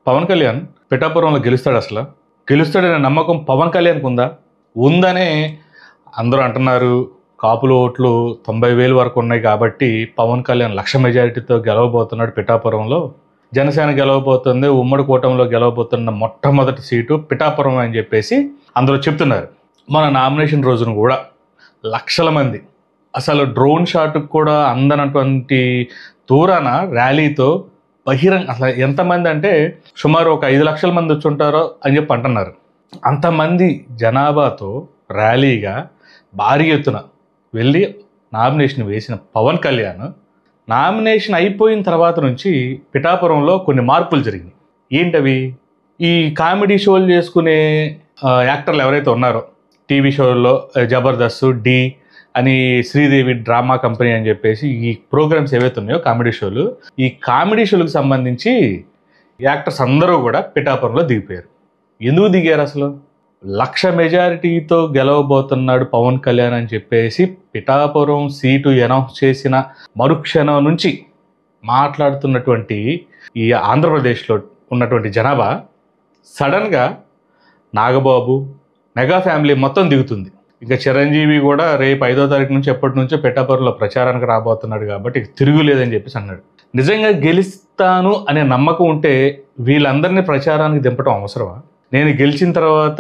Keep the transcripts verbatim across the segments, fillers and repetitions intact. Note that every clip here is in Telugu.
పవన్ కళ్యాణ్ పిఠాపురంలో గెలుస్తాడు. అసలు గెలుస్తాడనే నమ్మకం పవన్ కళ్యాణ్కి ఉందా? ఉందనే అందరూ అంటున్నారు. కాపుల ఓట్లు తొంభై వేలు వరకు ఉన్నాయి కాబట్టి పవన్ కళ్యాణ్ లక్ష మెజారిటీతో గెలవబోతున్నాడు పిఠాపురంలో. జనసేన గెలవబోతుంది, ఉమ్మడి కూటమిలో గెలవబోతున్న మొట్టమొదటి సీటు పిఠాపురం అని చెప్పేసి అందరూ చెప్తున్నారు. మన నామినేషన్ రోజున కూడా లక్షల మంది, అసలు డ్రోన్ షాట్కి కూడా అందనటువంటి దూరాన ర్యాలీతో బహిరంగ, అసలు ఎంతమంది అంటే సుమారు ఒక ఐదు లక్షల మంది వచ్చి ఉంటారో అని చెప్పి అంటున్నారు. అంతమంది జనాభాతో ర్యాలీగా భారీ ఎత్తున వెళ్ళి నామినేషన్ వేసిన పవన్ కళ్యాణ్ నామినేషన్ అయిపోయిన తర్వాత నుంచి పిఠాపురంలో కొన్ని మార్పులు జరిగినాయి. ఏంటవి? ఈ కామెడీ షోలు చేసుకునే యాక్టర్లు ఎవరైతే ఉన్నారో టీవీ షోల్లో జబర్దస్త్, డి అని, శ్రీదేవి డ్రామా కంపెనీ అని చెప్పేసి ఈ ప్రోగ్రామ్స్ ఏవైతే ఉన్నాయో కామెడీ షోలు, ఈ కామెడీ షోలకు సంబంధించి యాక్టర్స్ అందరూ కూడా పిఠాపురంలో దిగిపోయారు. ఎందుకు దిగారు? అసలు లక్ష మెజారిటీతో గెలవబోతున్నాడు పవన్ కళ్యాణ్ అని చెప్పేసి పిఠాపురం సీటు అనౌన్స్ చేసిన మరుక్షణం నుంచి మాట్లాడుతున్నటువంటి ఈ ఆంధ్రప్రదేశ్లో ఉన్నటువంటి జనాభా సడన్గా నాగబాబు, మెగా ఫ్యామిలీ మొత్తం దిగుతుంది. ఇంకా చిరంజీవి కూడా రేపు ఐదో తారీఖు నుంచి ఎప్పటి నుంచో పిఠాపురంలో ప్రచారానికి రాబోతున్నాడు కాబట్టి తిరుగులేదని చెప్పేసి అన్నాడు. నిజంగా గెలుస్తాను అనే నమ్మకం ఉంటే వీళ్ళందరినీ ప్రచారానికి దింపడం అవసరమా? నేను గెలిచిన తర్వాత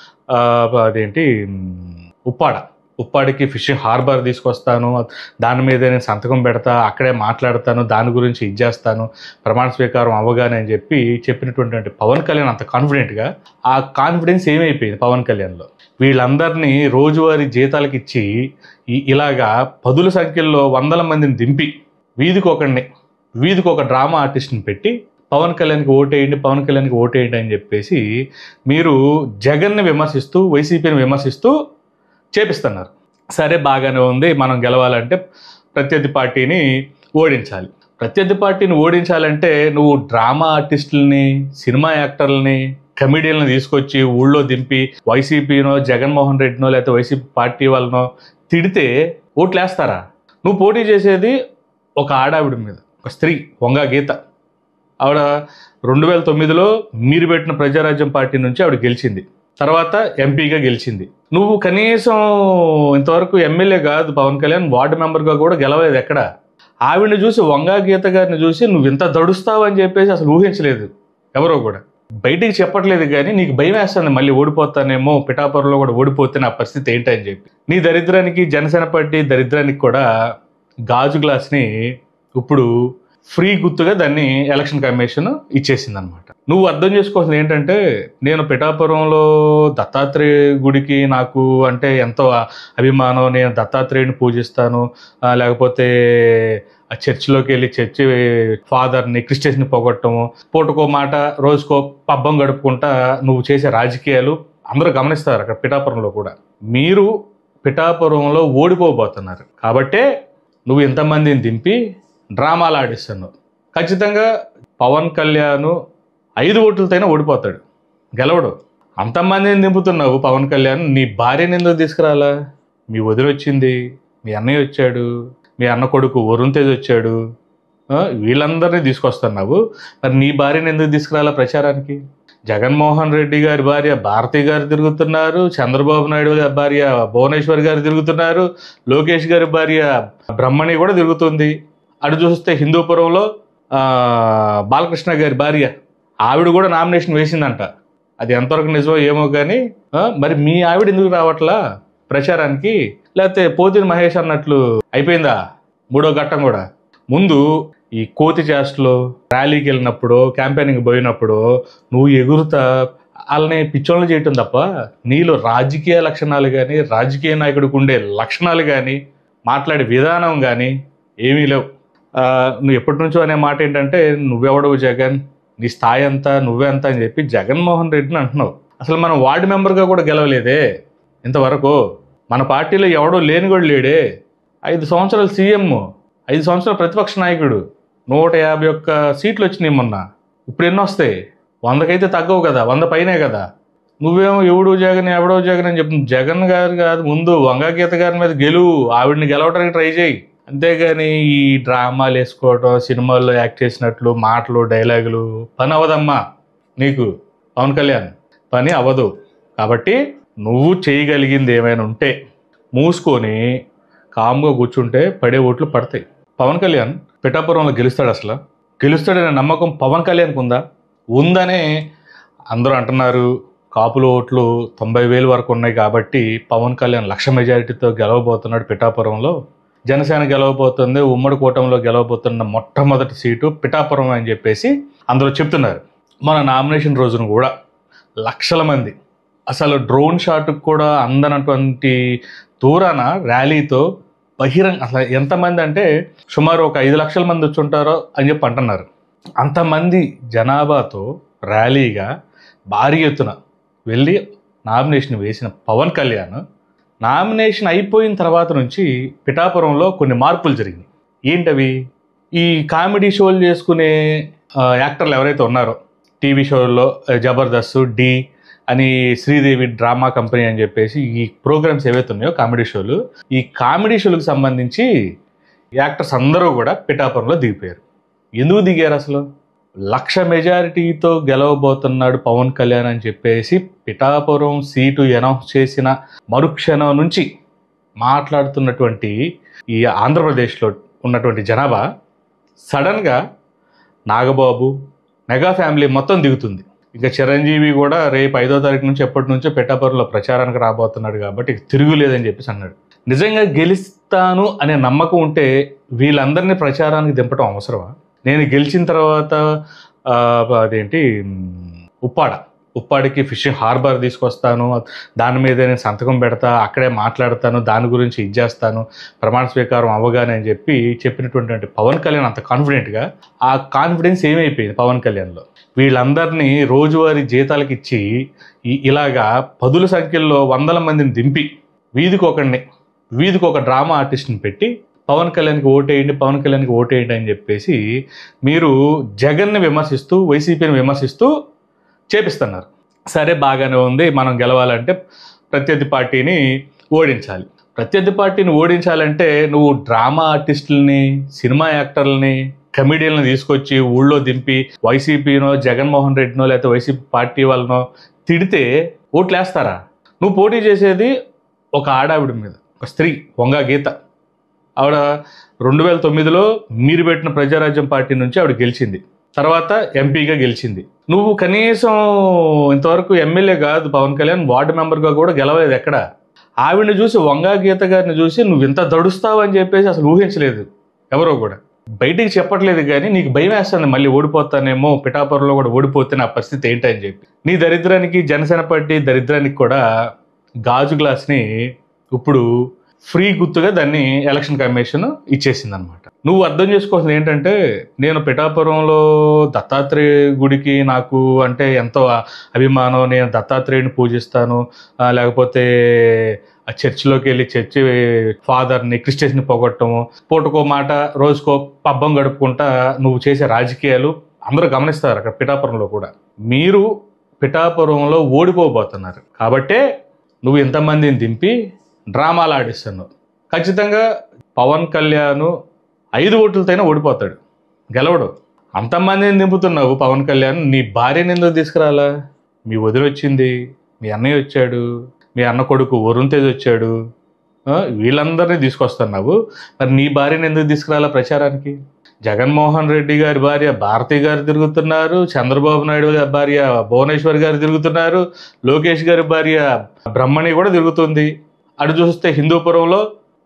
అదేంటి ఉప్పాడ ఉప్పాడికి ఫిషింగ్ హార్బర్ తీసుకొస్తాను, దాని మీద నేను సంతకం పెడతా, అక్కడే మాట్లాడతాను, దాని గురించి ఇచ్చేస్తాను, ప్రమాణ స్వీకారం అవ్వగానే అని చెప్పి చెప్పినటువంటి పవన్ కళ్యాణ్ అంత కాన్ఫిడెంట్గా, ఆ కాన్ఫిడెన్స్ ఏమైపోయింది పవన్ కళ్యాణ్లో? వీళ్ళందరినీ రోజువారీ జీతాలకు ఇచ్చి ఇలాగా పదుల సంఖ్యలో వందల మందిని దింపి వీధికి ఒకడిని వీధికి ఒక డ్రామా ఆర్టిస్ట్ని పెట్టి పవన్ కళ్యాణ్కి ఓటేయండి, పవన్ కళ్యాణ్కి ఓటేయండి అని చెప్పేసి మీరు జగన్ని విమర్శిస్తూ, వైసీపీని విమర్శిస్తూ చేపిస్తున్నారు. సరే, బాగానే ఉంది. మనం గెలవాలంటే ప్రత్యర్థి పార్టీని ఓడించాలి. ప్రత్యర్థి పార్టీని ఓడించాలంటే నువ్వు డ్రామా ఆర్టిస్టులని, సినిమా యాక్టర్లని, కమెడియన్లను తీసుకొచ్చి ఊళ్ళో దింపి వైసీపీనో, జగన్మోహన్ రెడ్డినో, లేకపోతే వైసీపీ పార్టీ వాళ్ళనో తిడితే ఓట్లు వేస్తారా? నువ్వు పోటీ చేసేది ఒక ఆడావిడ మీద, ఒక స్త్రీ, వంగా గీత. ఆవిడ రెండు వేల తొమ్మిదిలో మీరు పెట్టిన ప్రజారాజ్యం పార్టీ నుంచి ఆవిడ గెలిచింది, తర్వాత ఎంపీగా గెలిచింది. నువ్వు కనీసం ఇంతవరకు ఎమ్మెల్యే కాదు పవన్ కళ్యాణ్, వార్డు మెంబర్గా కూడా గెలవలేదు ఎక్కడ. ఆవిడని చూసి, వంగా గీత గారిని చూసి నువ్వు ఇంత దడుస్తావు అని చెప్పేసి అసలు ఊహించలేదు ఎవరో కూడా. బయటికి చెప్పట్లేదు కానీ నీకు భయం వేస్తుంది, మళ్ళీ ఓడిపోతానేమో, పిఠాపురంలో కూడా ఓడిపోతే నా పరిస్థితి ఏంటని చెప్పి. నీ దరిద్రానికి, జనసేన పార్టీ దరిద్రానికి కూడా గాజు గ్లాస్ని ఇప్పుడు ఫ్రీ గుర్తుగా దాన్ని ఎలక్షన్ కమిషన్ ఇచ్చేసింది అనమాట. నువ్వు అర్థం చేసుకోవాల్సింది ఏంటంటే, నేను పిఠాపురంలో దత్తాత్రేయ గుడికి నాకు అంటే ఎంతో అభిమానం, నేను దత్తాత్రేయుని పూజిస్తాను, లేకపోతే ఆ చర్చిలోకి వెళ్ళి చర్చి ఫాదర్ని, క్రిస్టియన్స్ని పోగొట్టము, పూటకో మాట రోజుకో పబ్బం గడుపుకుంటా నువ్వు చేసే రాజకీయాలు అందరూ గమనిస్తారు అక్కడ పిఠాపురంలో కూడా. మీరు పిఠాపురంలో ఓడిపోబోతున్నారు కాబట్టే నువ్వు ఇంతమందిని దింపి డ్రామాలు ఆడిస్తున్నావు. ఖచ్చితంగా పవన్ కళ్యాణ్ ఐదు ఓట్లతోనే ఓడిపోతాడు, గెలవడు. అంతమందిని దింపుతున్నావు పవన్ కళ్యాణ్, నీ భార్యని ఎందుకు తీసుకురాలా? మీ వదిలి వచ్చింది, మీ అన్నయ్య వచ్చాడు, మీ అన్న కొడుకు వరుణ్ తేజ్ వచ్చాడు, వీళ్ళందరినీ తీసుకొస్తున్నావు. మరి నీ భార్యని ఎందుకు తీసుకురాలా ప్రచారానికి? జగన్మోహన్ రెడ్డి గారి భార్య భారతి గారు తిరుగుతున్నారు, చంద్రబాబు నాయుడు గారి భార్య భువనేశ్వర్ గారు తిరుగుతున్నారు, లోకేష్ గారి భార్య బ్రహ్మణి కూడా తిరుగుతుంది. అటు చూస్తే హిందూపురంలో బాలకృష్ణ గారి భార్య, ఆవిడ కూడా నామినేషన్ వేసిందంట. అది ఎంతవరకు నిజమో ఏమో కానీ, మరి మీ ఆవిడ ఎందుకు రావట్లా ప్రచారానికి? లేకపోతే పోతిని మహేష్ అన్నట్లు అయిపోయిందా మూడో ఘట్టం కూడా? ముందు ఈ కోతి చేష్టలో ర్యాలీకి వెళ్ళినప్పుడు, క్యాంపెయినింగ్ పోయినప్పుడు నువ్వు ఎగురుతా వాళ్ళని పిచ్చోళ్ళు చేయటం తప్ప నీలో రాజకీయ లక్షణాలు కానీ, రాజకీయ నాయకుడికి ఉండే లక్షణాలు కానీ, మాట్లాడే విధానం కానీ ఏమీ లేవు. నువ్వు ఎప్పటి నుంచో అనే మాట ఏంటంటే, నువ్వెవడవు జగన్, నీ స్థాయి అంతా, నువ్వెంత అని చెప్పి జగన్మోహన్ రెడ్డిని అంటున్నావు. అసలు మనం వార్డు మెంబర్గా కూడా గెలవలేదే ఇంతవరకు. మన పార్టీలో ఎవడో లేని కూడా లేడే. ఐదు సంవత్సరాలు సీఎం, ఐదు సంవత్సరాల ప్రతిపక్ష నాయకుడు, నూట యాభై ఒక్క సీట్లు వచ్చినాయి మొన్న. ఇప్పుడు ఎన్ని వస్తాయి? వందకైతే తగ్గవు కదా, వంద పైనే కదా. నువ్వేమో ఎవడో జగన్, ఎవడో జగన్ అని చెప్తుంది. జగన్ గారు కాదు, ముందు వంగా గీత గారి మీద గెలువు, ఆవిడని గెలవడానికి ట్రై చేయి. అంతేగాని ఈ డ్రామాలు వేసుకోవటం, సినిమాల్లో యాక్ట్ చేసినట్లు మాటలు, డైలాగులు పని అవ్వదమ్మా. నీకు పవన్ కళ్యాణ్ పని అవ్వదు. కాబట్టి నువ్వు చేయగలిగింది ఏమైనా ఉంటే మూసుకొని కామ్గా కూర్చుంటే పడే ఓట్లు పడతాయి. పవన్ కళ్యాణ్ పిఠాపురంలో గెలుస్తాడు. అసలు గెలుస్తాడనే నమ్మకం పవన్ కళ్యాణ్కి ఉందా? ఉందనే అందరూ అంటున్నారు. కాపుల ఓట్లు తొంభై వేలు వరకు ఉన్నాయి కాబట్టి పవన్ కళ్యాణ్ లక్ష మెజారిటీతో గెలవబోతున్నాడు. పిఠాపురంలో జనసేన గెలవబోతుంది, ఉమ్మడి కూటమిలో గెలవబోతున్న మొట్టమొదటి సీటు పిఠాపురం అని చెప్పేసి అందరూ చెప్తున్నారు. మన నామినేషన్ రోజున కూడా లక్షల మంది, అసలు డ్రోన్ షాట్కి కూడా అందనటువంటి దూరాన ర్యాలీతో బహిరంగ, అసలు ఎంతమంది అంటే సుమారు ఒక ఐదు లక్షల మంది వచ్చి ఉంటారో అని చెప్పి అంటున్నారు. అంతమంది జనాభాతో ర్యాలీగా భారీ ఎత్తున వెళ్ళి నామినేషన్ వేసిన పవన్ కళ్యాణ్ నామినేషన్ అయిపోయిన తర్వాత నుంచి పిఠాపురంలో కొన్ని మార్పులు జరిగినాయి. ఏంటవి? ఈ కామెడీ షోలు చేసుకునే యాక్టర్లు ఎవరైతే ఉన్నారో టీవీ షోల్లో జబర్దస్త్, డి అని, శ్రీదేవి డ్రామా కంపెనీ అని చెప్పేసి ఈ ప్రోగ్రామ్స్ ఏవైతే ఉన్నాయో కామెడీ షోలు, ఈ కామెడీ షోలకు సంబంధించి యాక్టర్స్ అందరూ కూడా పిఠాపురంలో దిగిపోయారు. ఎందుకు దిగారు? అసలు లక్ష మెజారిటీతో గెలవబోతున్నాడు పవన్ కళ్యాణ్ అని చెప్పేసి పిఠాపురం సీటు అనౌన్స్ చేసిన మరుక్షణం నుంచి మాట్లాడుతున్నటువంటి ఈ ఆంధ్రప్రదేశ్లో ఉన్నటువంటి జనాభా సడన్గా నాగబాబు, మెగా ఫ్యామిలీ మొత్తం దిగుతుంది. ఇంకా చిరంజీవి కూడా రేపు ఐదో తారీఖు నుంచి ఎప్పటి నుంచో పిఠాపురంలో ప్రచారానికి రాబోతున్నాడు కాబట్టి తిరుగులేదని చెప్పేసి అన్నాడు. నిజంగా గెలుస్తాను అనే నమ్మకం ఉంటే వీళ్ళందరినీ ప్రచారానికి దింపడం అవసరమా? నేను గెలిచిన తర్వాత అదేంటి ఉప్పాడ ఉప్పాడికి ఫిషింగ్ హార్బర్ తీసుకొస్తాను, దాని మీద నేను సంతకం పెడతా, అక్కడే మాట్లాడతాను, దాని గురించి ఇచ్చేస్తాను ప్రమాణ స్వీకారం అవ్వగానే అని చెప్పి చెప్పినటువంటి పవన్ కళ్యాణ్ అంత కాన్ఫిడెంట్గా, ఆ కాన్ఫిడెన్స్ ఏమైపోయింది పవన్ కళ్యాణ్లో? వీళ్ళందరినీ రోజువారీ జీతాలకు ఇచ్చి ఇలాగా పదుల సంఖ్యలో వందల మందిని దింపి వీధికి ఒకడిని వీధికి ఒక డ్రామా ఆర్టిస్ట్ని పెట్టి పవన్ కళ్యాణ్కి ఓటేయండి, పవన్ కళ్యాణ్కి ఓటేయండి అని చెప్పేసి మీరు జగన్ని విమర్శిస్తూ, వైసీపీని విమర్శిస్తూ చేపిస్తున్నారు. సరే, బాగానే ఉంది. మనం గెలవాలంటే ప్రత్యర్థి పార్టీని ఓడించాలి. ప్రత్యర్థి పార్టీని ఓడించాలంటే నువ్వు డ్రామా ఆర్టిస్టులని, సినిమా యాక్టర్లని, కమెడియన్లను తీసుకొచ్చి ఊళ్ళో దింపి వైసీపీనో, జగన్మోహన్ రెడ్డినో లేకపోతే వైసీపీ పార్టీ వాళ్ళనో తిడితే ఓట్లు వేస్తారా? నువ్వు పోటీ చేసేది ఒక ఆడావిడ మీద, ఒక స్త్రీ, వంగా గీత. ఆవిడ రెండు వేల తొమ్మిదిలో మీరు పెట్టిన ప్రజారాజ్యం పార్టీ నుంచి ఆవిడ గెలిచింది, తర్వాత ఎంపీగా గెలిచింది. నువ్వు కనీసం ఇంతవరకు ఎమ్మెల్యే కాదు పవన్ కళ్యాణ్, వార్డు మెంబర్గా కూడా గెలవలేదు ఎక్కడ. ఆవిడని చూసి, వంగా గీత గారిని చూసి నువ్వు ఇంత దడుస్తావు అని చెప్పేసి అసలు ఊహించలేదు ఎవరో కూడా. బయటికి చెప్పట్లేదు కానీ నీకు భయం వేస్తుంది, మళ్ళీ ఓడిపోతానేమో, పిఠాపురంలో కూడా ఓడిపోతే నా పరిస్థితి ఏంటని చెప్పి. నీ దరిద్రానికి, జనసేన పార్టీ దరిద్రానికి కూడా గాజు గ్లాస్ని ఇప్పుడు ఫ్రీ గుర్తుగా దాన్ని ఎలక్షన్ కమిషన్ ఇచ్చేసింది అనమాట. నువ్వు అర్థం చేసుకోవాల్సింది ఏంటంటే, నేను పిఠాపురంలో దత్తాత్రేయ గుడికి నాకు అంటే ఎంతో అభిమానం, నేను దత్తాత్రేయుని పూజిస్తాను, లేకపోతే ఆ చర్చిలోకి వెళ్ళి చర్చి ఫాదర్ని, క్రిస్టియన్స్ని పొగట్టము, పూటకో మాట రోజుకో పబ్బం గడుపుకుంటా నువ్వు చేసే రాజకీయాలు అందరూ గమనిస్తారు అక్కడ పిఠాపురంలో కూడా. మీరు పిఠాపురంలో ఓడిపోబోతున్నారు కాబట్టే నువ్వు ఇంతమందిని దింపి డ్రామాలు ఆడిస్తున్నావు. ఖచ్చితంగా పవన్ కళ్యాణ్ ఐదు ఓట్లతోనే ఓడిపోతాడు, గెలవడు. అంతమందిని దింపుతున్నావు పవన్ కళ్యాణ్, నీ భార్యని ఎందుకు తీసుకురాలా? మీ వదిలి వచ్చింది, మీ అన్నయ్య వచ్చాడు, మీ అన్న కొడుకు వరుణ్ తేజ్ వచ్చాడు, వీళ్ళందరినీ తీసుకొస్తున్నావు. మరి నీ భార్యని ఎందుకు తీసుకురాలా ప్రచారానికి? జగన్మోహన్ రెడ్డి గారి భార్య భారతి గారు తిరుగుతున్నారు, చంద్రబాబు నాయుడు గారి భార్య భువనేశ్వర్ గారు తిరుగుతున్నారు, లోకేష్ గారి భార్య బ్రహ్మణి కూడా తిరుగుతుంది. అటు చూస్తే హిందూపురంలో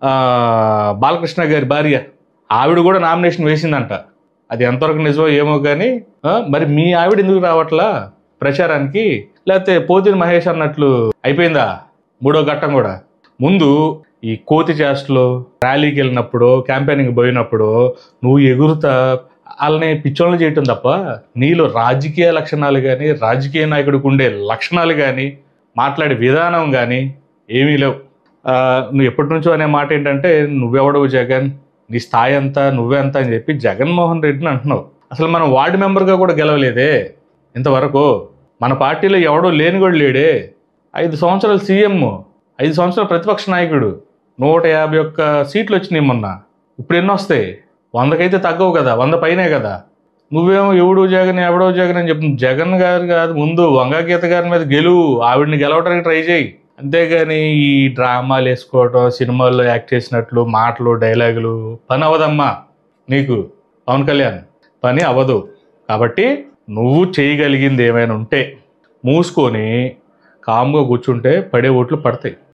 బాలకృష్ణ గారి భార్య, ఆవిడ కూడా నామినేషన్ వేసిందంట. అది ఎంతవరకు నిజమో ఏమో కానీ, మరి మీ ఆవిడ ఎందుకు రావట్లా ప్రచారానికి? లేకపోతే పోతిని మహేష్ అన్నట్లు అయిపోయిందా మూడో ఘట్టం కూడా? ముందు ఈ కోతి చేష్టలో ర్యాలీకి వెళ్ళినప్పుడు, క్యాంపెయినింగ్ పోయినప్పుడు నువ్వు ఎగురుతా వాళ్ళని పిచ్చోళ్ళు చేయటం తప్ప నీలో రాజకీయ లక్షణాలు కానీ, రాజకీయ నాయకుడికి ఉండే లక్షణాలు కానీ, మాట్లాడే విధానం కానీ ఏమీ లేవు. నువ్వు ఎప్పటి నుంచో అనే మాట ఏంటంటే, నువ్వెవడవు జగన్, నీ స్థాయి అంతా నువ్వెంత అని చెప్పి జగన్మోహన్ రెడ్డిని అంటున్నావు. అసలు మనం వార్డు మెంబర్గా కూడా గెలవలేదే ఇంతవరకు. మన పార్టీలో ఎవడో లేని కూడా లేడే. ఐదు సంవత్సరాలు సీఎం, ఐదు సంవత్సరాల ప్రతిపక్ష నాయకుడు, నూట యాభై ఒక్క సీట్లు వచ్చినాయి మొన్న. ఇప్పుడు ఎన్ని వస్తాయి? వందకైతే తగ్గవు కదా, వంద పైనే కదా. నువ్వేమో ఎవడు జగన్ ఎవడో జగన్ అని చెప్తుంది. జగన్ గారు కాదు, ముందు వంగగీత గారి మీద గెలువు, ఆవిడని గెలవడానికి ట్రై చేయి. అంతేగాని ఈ డ్రామాలు వేసుకోవటం, సినిమాల్లో యాక్ట్ చేసినట్లు మాటలు డైలాగులు పని అవ్వదమ్మా నీకు. పవన్ కళ్యాణ్ పని అవ్వదు. కాబట్టి నువ్వు చేయగలిగింది ఏమైనా ఉంటే మూసుకొని కామ్గా కూర్చుంటే పడే ఓట్లు పడతాయి.